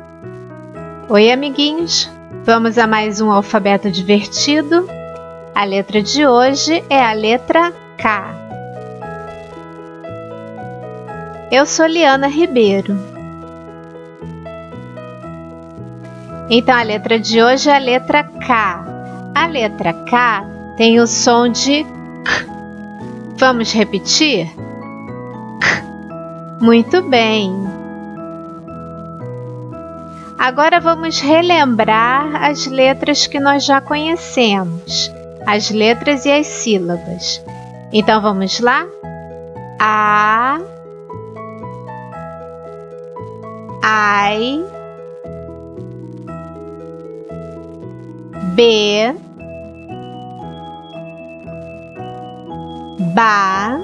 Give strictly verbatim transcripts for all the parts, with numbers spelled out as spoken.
Oi, amiguinhos! Vamos a mais um alfabeto divertido. A letra de hoje é a letra K. Eu sou Liana Ribeiro. Então, a letra de hoje é a letra K. A letra K tem o som de K. Vamos repetir? K. Muito bem. Agora vamos relembrar as letras que nós já conhecemos, as letras e as sílabas. Então vamos lá? A, Ai, B, Ba,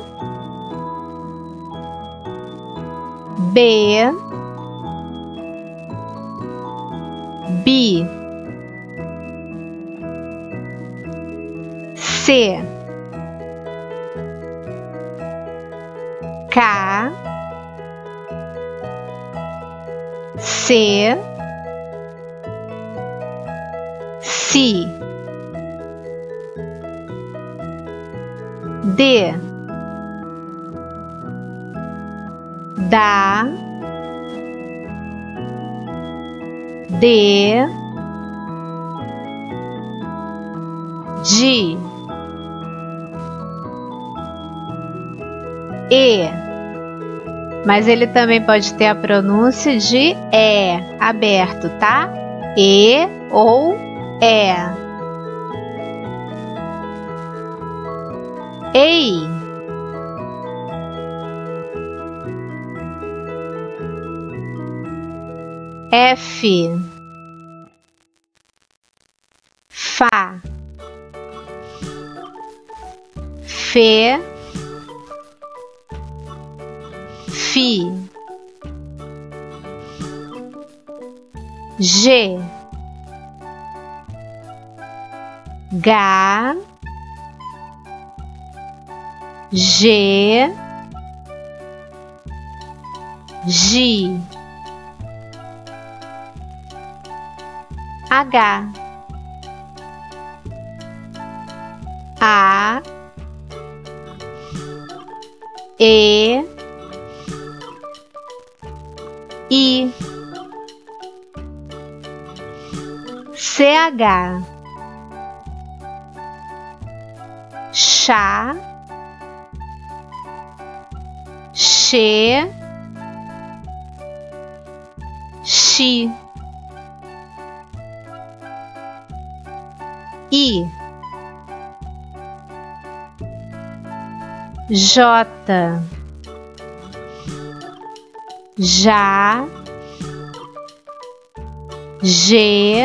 B, Bi, C, K, C, Si, D, Da, D, Di, E, mas ele também pode ter a pronúncia de E, aberto, tá? E ou É. Ei, F, Fá, Fê, Fi, G, Gá, G, Gi, H, A, E, I, C H, Chá, Xê, Xi, I, J, Já, G,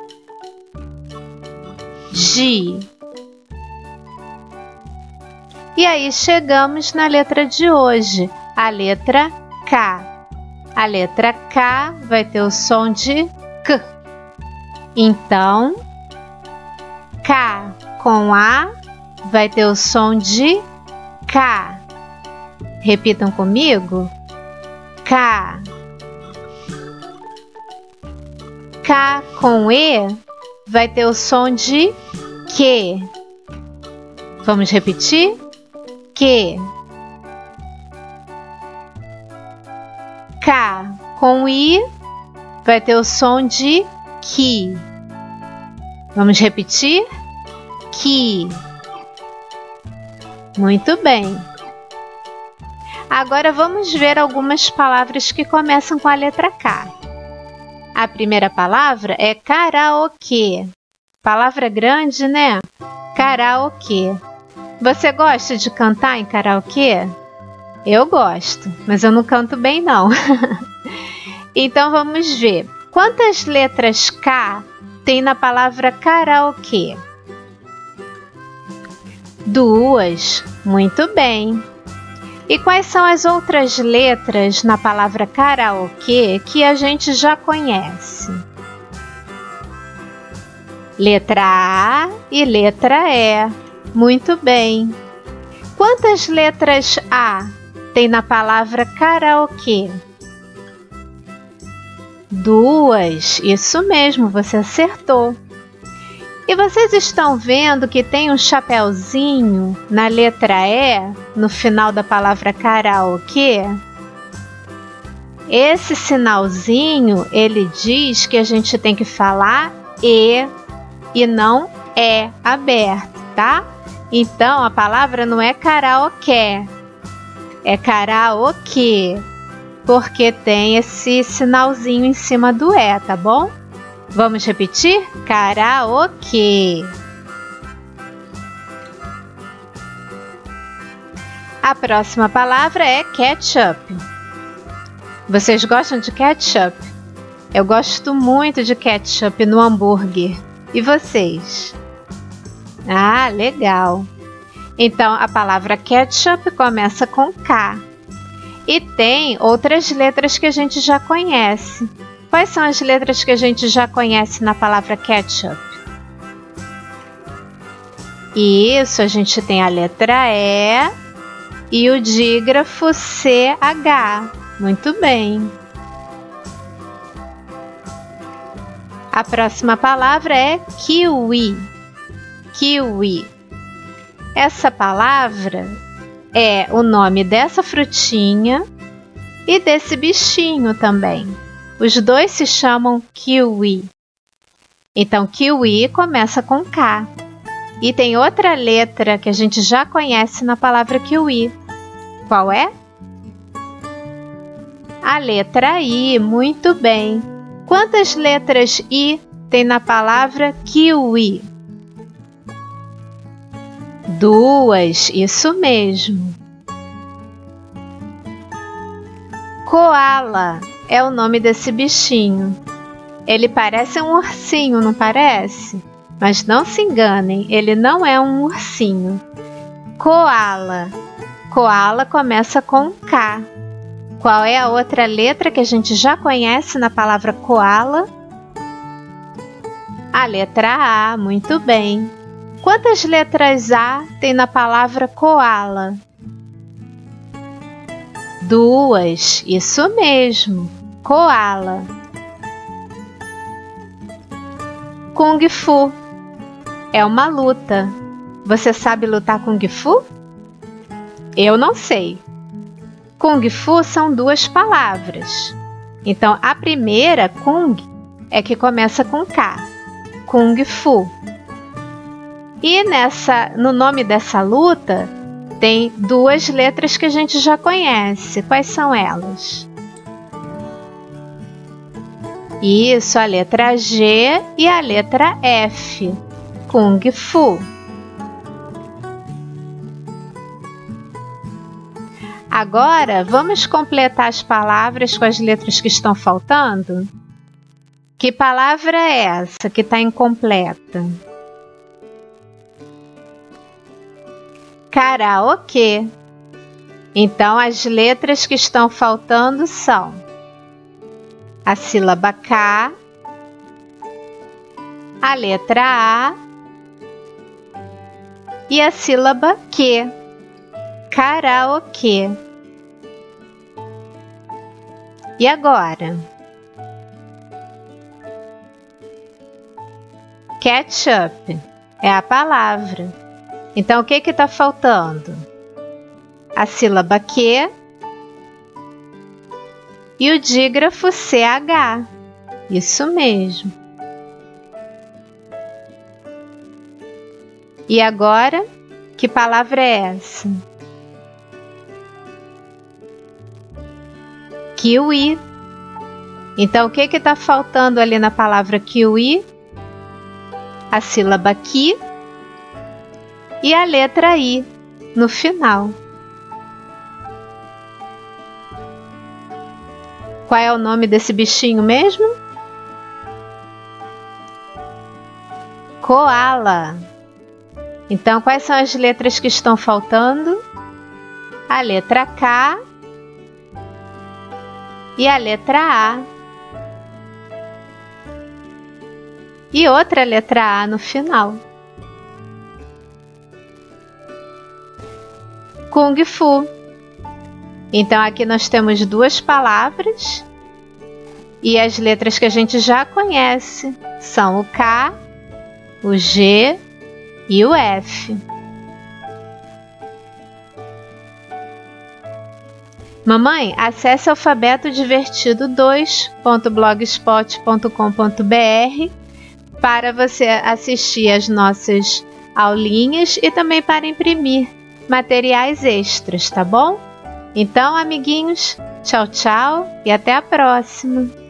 Gi. E aí chegamos na letra de hoje, a letra K. A letra K vai ter o som de K. Então, K com A vai ter o som de K. Repitam comigo. K. K com E vai ter o som de Q. Vamos repetir? Q. K com I vai ter o som de Ki. Vamos repetir? Ki. Muito bem. Agora vamos ver algumas palavras que começam com a letra K. A primeira palavra é karaokê. Palavra grande, né? Karaokê. Você gosta de cantar em karaokê? Eu gosto, mas eu não canto bem não. Então vamos ver. Quantas letras K tem na palavra karaokê? Duas. Muito bem. E quais são as outras letras na palavra karaokê que a gente já conhece? Letra A e letra E. Muito bem. Quantas letras A tem na palavra karaokê? Duas, isso mesmo, você acertou. E vocês estão vendo que tem um chapeuzinho na letra E, no final da palavra karaokê? Esse sinalzinho, ele diz que a gente tem que falar E e não É aberto, tá? Então, a palavra não é karaokê, é karaokê, porque tem esse sinalzinho em cima do E, tá bom? Vamos repetir? Karaokê. A próxima palavra é ketchup. Vocês gostam de ketchup? Eu gosto muito de ketchup no hambúrguer. E vocês? Ah, legal! Então, a palavra ketchup começa com K. E tem outras letras que a gente já conhece. Quais são as letras que a gente já conhece na palavra ketchup? Isso, a gente tem a letra E e o dígrafo C H. Muito bem. A próxima palavra é kiwi. Kiwi. Essa palavra é o nome dessa frutinha e desse bichinho também. Os dois se chamam kiwi. Então, kiwi começa com K. E tem outra letra que a gente já conhece na palavra kiwi. Qual é? A letra I. Muito bem. Quantas letras I tem na palavra kiwi? Duas. Isso mesmo. Koala é o nome desse bichinho. Ele parece um ursinho, não parece? Mas não se enganem, ele não é um ursinho. Koala. Koala começa com K. Qual é a outra letra que a gente já conhece na palavra koala? A letra A, muito bem. Quantas letras A tem na palavra koala? Duas, isso mesmo, koala. Kung Fu é uma luta. Você sabe lutar Kung Fu? Eu não sei. Kung Fu são duas palavras. Então, a primeira, Kung, é que começa com K. Kung Fu. E nessa, no nome dessa luta, tem duas letras que a gente já conhece. Quais são elas? Isso, a letra G e a letra F. Kung Fu. Agora, vamos completar as palavras com as letras que estão faltando? Que palavra é essa que está incompleta? Karaokê. Então, as letras que estão faltando são a sílaba K, a letra A e a sílaba Q. Karaokê. E agora? Ketchup é a palavra. Então, o que que está faltando? A sílaba Q e o dígrafo C H. Isso mesmo. E agora, que palavra é essa? Kiwi. Então, o que que está faltando ali na palavra kiwi? A sílaba ki e a letra I no final. Qual é o nome desse bichinho mesmo? Koala. Então, quais são as letras que estão faltando? A letra K e a letra A. E outra letra A no final. Kung Fu. Então, aqui nós temos duas palavras E as letras que a gente já conhece são o K, o G e o F. Mamãe, acesse alfabeto divertido dois ponto blogspot ponto com ponto br para você assistir as nossas aulinhas e também para imprimir materiais extras, tá bom? Então, amiguinhos, tchau, tchau e até a próxima!